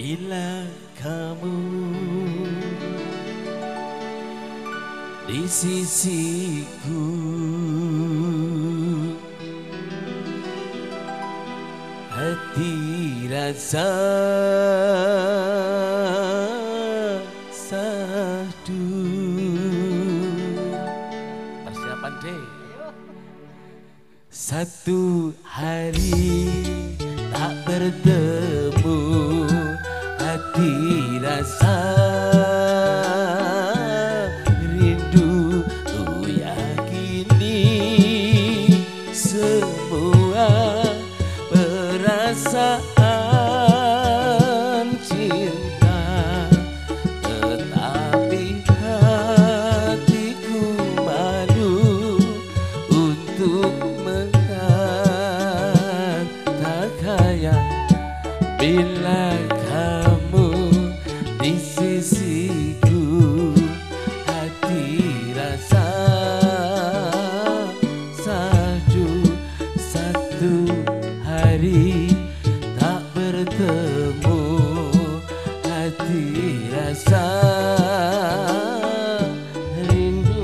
Bila kamu di sisiku, hati rasa sadu. Persiapan deh. Satu hari tak bertemu, hati rasa rindu. Ku yakini semua perasaan cinta, tetapi hatiku malu untuk mengatakan bila kamu di sisiku, hati rasa sadu. Satu hari tak bertemu, hati rasa rindu.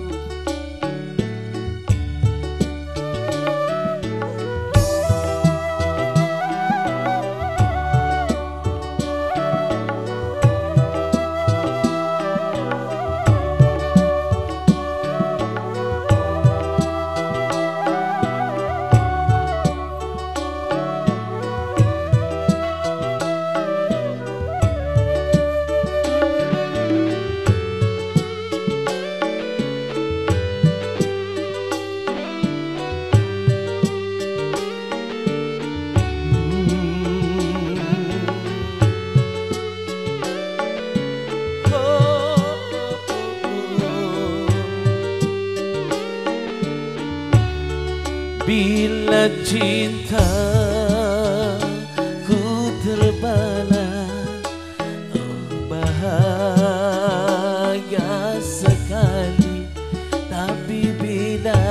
Bila cinta ku terbalas, oh bahagia sekali. Tapi bila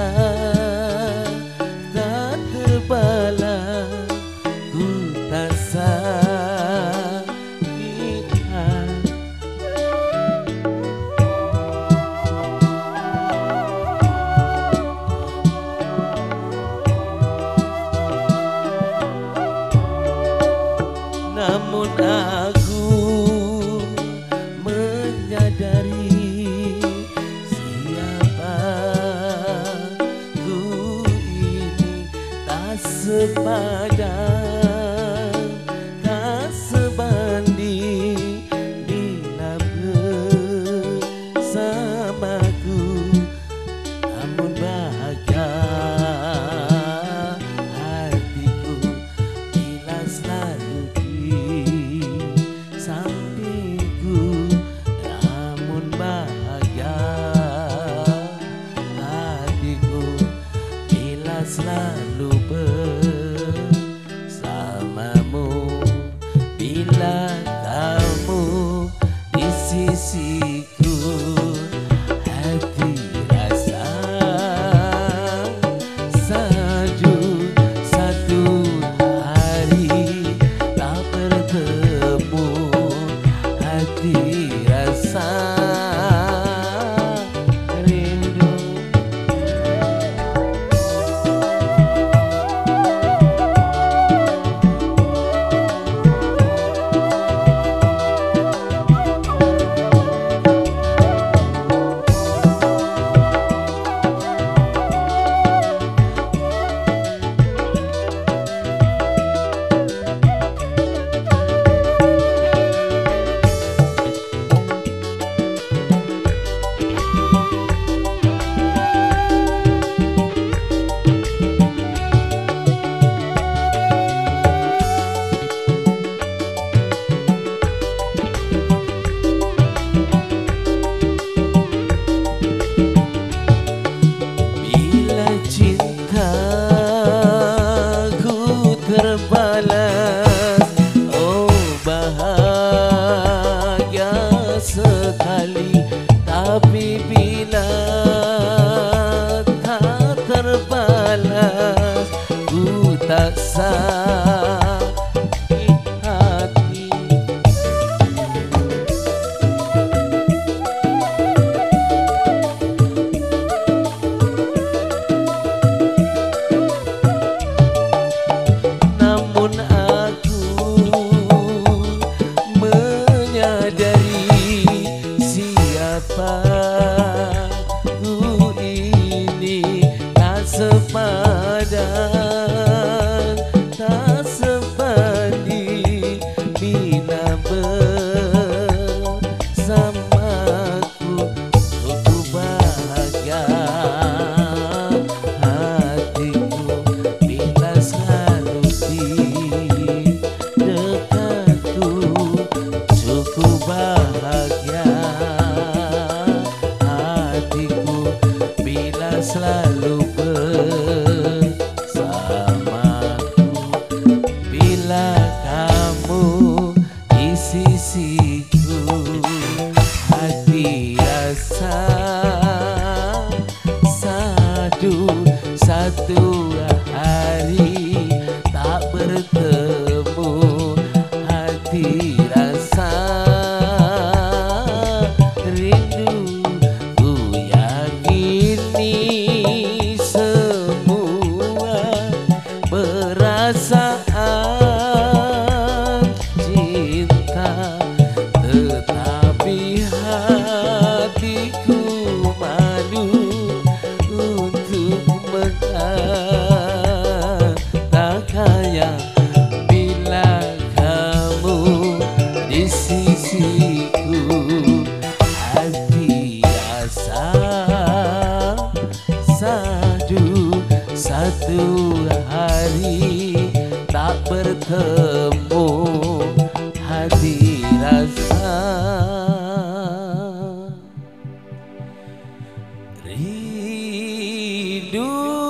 tak terbalas, ku tak sakit hati. Namun aku menyadari siapa ku ini tak sepadan, tak sebanding bila bersamaku. Namun bahagia hatiku bila selalu sampingku. Namun bahagia hatiku bila selalu bersamamu. Bila kamu di sisiku, hati rasa saju. Satu hari tak bertemu, hati rasa rindu. Terbalas, oh bahagia sekali. Tapi bila tak terbalas, ku tak sakit hati. bersamaku, ku bahagia hatiku bila selalu di dekatku. Cukup bahagia hatiku bila selalu bersamaku. Bila kamu di sisiku, hati rasa sadu. Satu hari tak bertemu, hati rasa rindu. Ku yakini semua perasaan cinta, tetapi hatiku malu untuk mengatakannya. Bila kamu di sisiku, hati rasa sadu. Satu hari tak bertemu, hati rasa rindu.